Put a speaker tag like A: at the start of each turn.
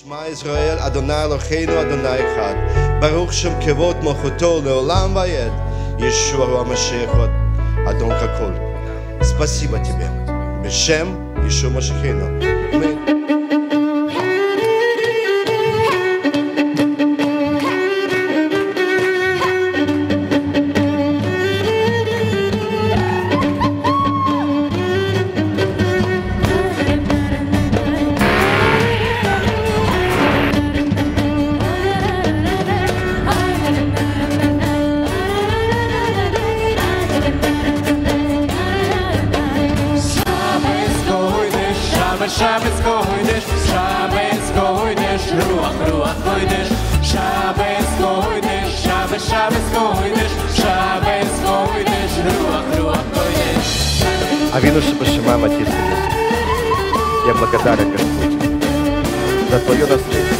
A: שמע ישראל, אדוני אלוהינו, אדוני אחד. ברוך שם כבוד מלכותו לעולם ועד. Иешуа Машех, Адон Какол. Спасибо тебе. Бешем Иешуа Машехину. Аминь.
B: Shabbos kodesh, Shabbos kodesh, ruach ruach kodesh, Shabbos kodesh, Shabbos Shabbos kodesh, Shabbos kodesh, ruach ruach kodesh.
C: Авину Шебашимаем, Отец Небесный, я благодарен, Господь, за Твое наследие.